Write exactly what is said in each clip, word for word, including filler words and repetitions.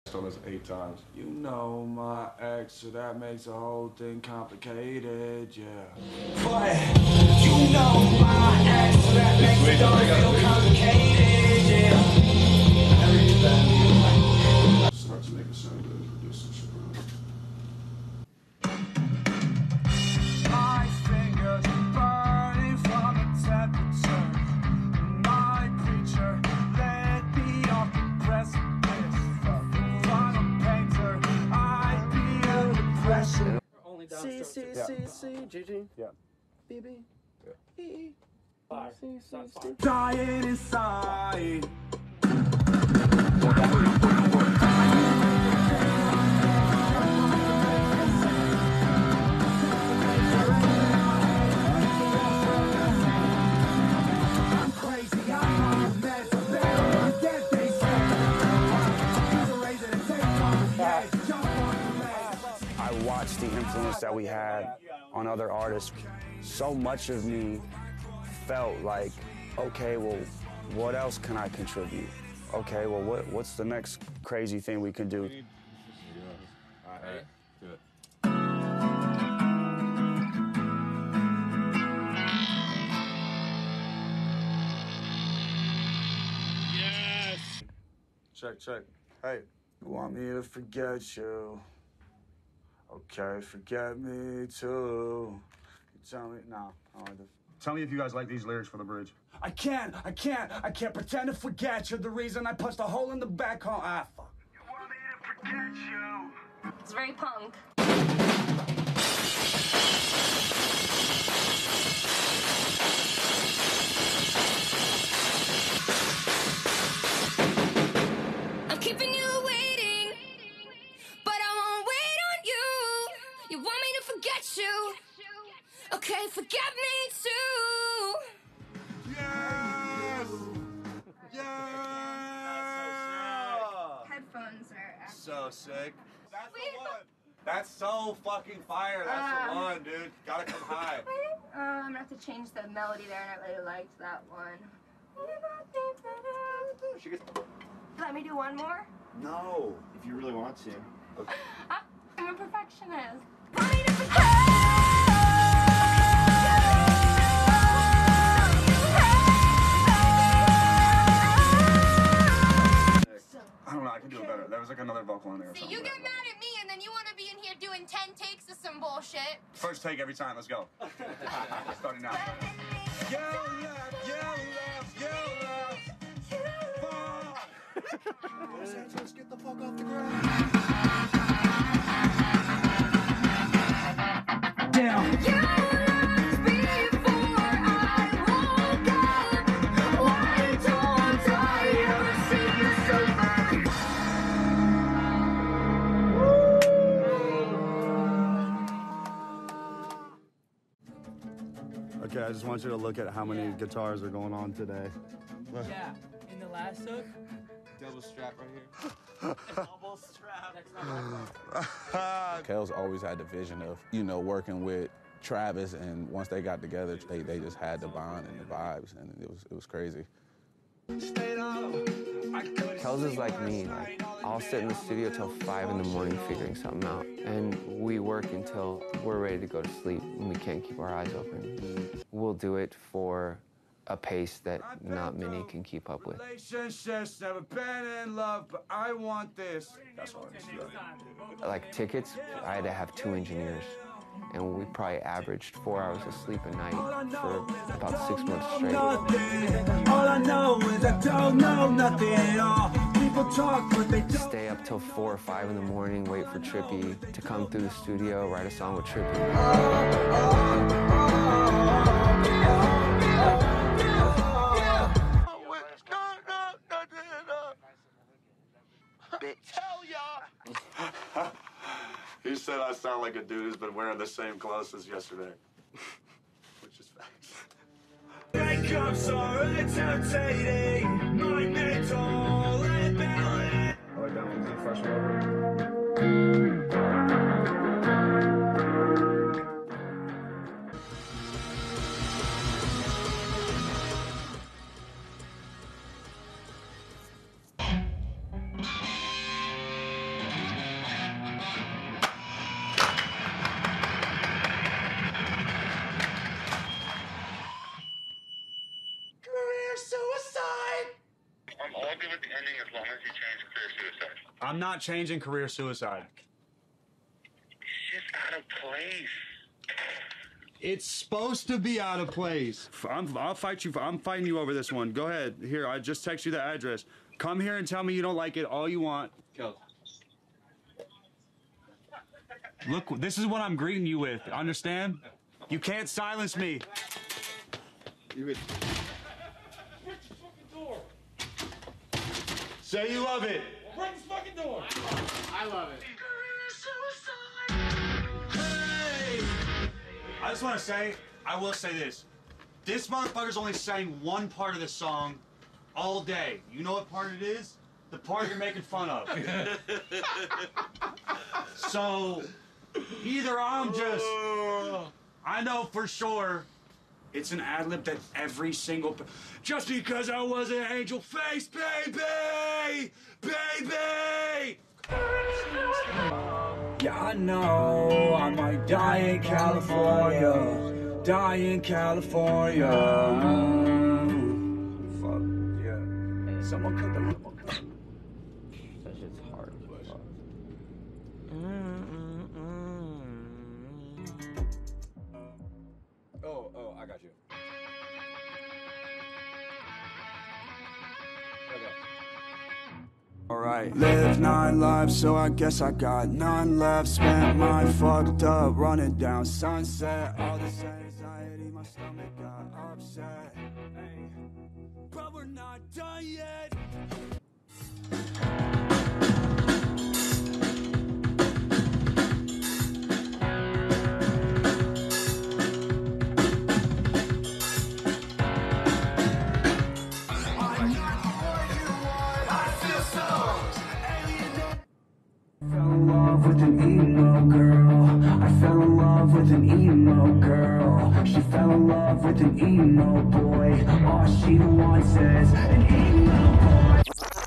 On this eight times. You know my ex, so that makes the whole thing complicated, yeah. But you know my ex, so that makes it all feel complicated, yeah. Start to make it sound good, produce some shit, bro. My fingers burning from the temperature. My preacher led me off the precipice. C, C, C, C, G, G. Yeah. B, B. Yeah. E, E. C, C, C. Dying inside. I'm crazy, I'm on a mess. I'm dead, they say. I watched the influence that we had on other artists. So much of me felt like, okay, well, what else can I contribute? Okay, well, what, what's the next crazy thing we can do? All right, do it. Yes! Check, check. Hey, you want me to forget you? Okay, forget me too. You tell me, no, I don't like this. Tell me if you guys like these lyrics for the bridge. I can't, I can't, I can't pretend to forget. You're the reason I punched a hole in the back home. Ah, fuck. You want me to forget you? It's very punk. I'm keeping you waiting, but I won't wait on you. You want me to forget you? Okay, forget me too. Yes! Yes! Headphones are So sick. That's the one. That's so fucking fire. That's the Um, one, dude. Gotta come high. Uh, I'm gonna have to change the melody there, and I really liked that one. She gets... Let me do one more. No, if you really want to. Okay. I'm a perfectionist. I don't know, I can do it better. There was like another vocal in there. See, you get mad at me, and then you want to be in here doing ten takes of some bullshit. First take every time, let's go. Starting now. Yo, left, yo, left, yo, left. Fuck! Los Angeles, get the fuck off the ground. Down. You left before I woke up. Why don't I ever see you sober? Okay, I just want you to look at how many yeah. guitars are going on today. Yeah, in the last hook. Double strap right here. Double strap. That's not Kels always had the vision of, you know, working with Travis, and once they got together, they, they just had the bond and the vibes, and it was it was crazy. Kels is like me. Like, I'll sit in the studio till five in the morning figuring something out, and we work until we're ready to go to sleep, and we can't keep our eyes open. We'll do it for a pace that not many can keep up with. Relationships, never been in love, but I want this. That's what I need. Like tickets, I had to have two engineers, and we probably averaged four hours of sleep a night for about six months straight. All I know is I don't know nothing at all. People talk, but they don't. Stay up till four or five in the morning, wait for Trippy to come through the studio, write a song with Trippy. Hell yeah! He said I sound like a dude who's been wearing the same clothes as yesterday. Which is facts. Breakups are entertaining, my mental imbalance. I like that one. Is it fresh water? I'm not changing career suicide. It's just out of place. It's supposed to be out of place. I'm, I'll fight you. For, I'm fighting you over this one. Go ahead. Here, I just text you the address. Come here and tell me you don't like it all you want. Go. Look, this is what I'm greeting you with. Understand? You can't silence me. You would. Say you love it. Break this fucking door. I love it. I just want to say, I will say this. This motherfucker's only sang one part of this song all day. You know what part it is? The part you're making fun of. So, either I'm just, I know for sure, it's an ad-lib that every single, just because I was an angel face, baby, baby. Yeah, I know I might die in California, die in California. Fuck, yeah. Someone cut the lip. That shit's hard as fuck. Oh, oh, I got you. Okay. Alright. Live nine lives, so I guess I got none left. Spent mine fucked up, running down Sunset. All this anxiety, my stomach got upset. Hey, but we're not done yet. With an emo girl, I fell in love with an emo girl. She fell in love with an emo boy. All she wants is an emo boy.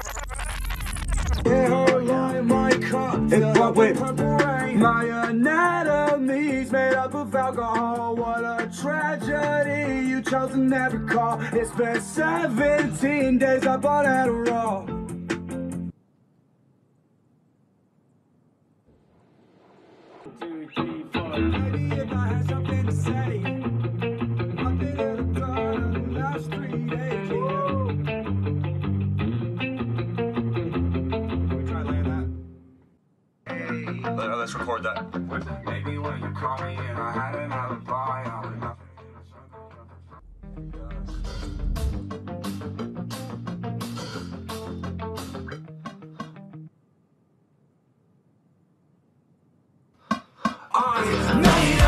Yeah, her line, my cup filled up with purple rain. My anatomy's made up of alcohol. What a tragedy, you chose to never call. It's been seventeen days up on Adderall. Two, three, four. Maybe if I had something to say, I've been in a car the last three days. Can we try laying that? Hey, let, let's record that. Maybe when you call me and I had an alibi, I would not. I made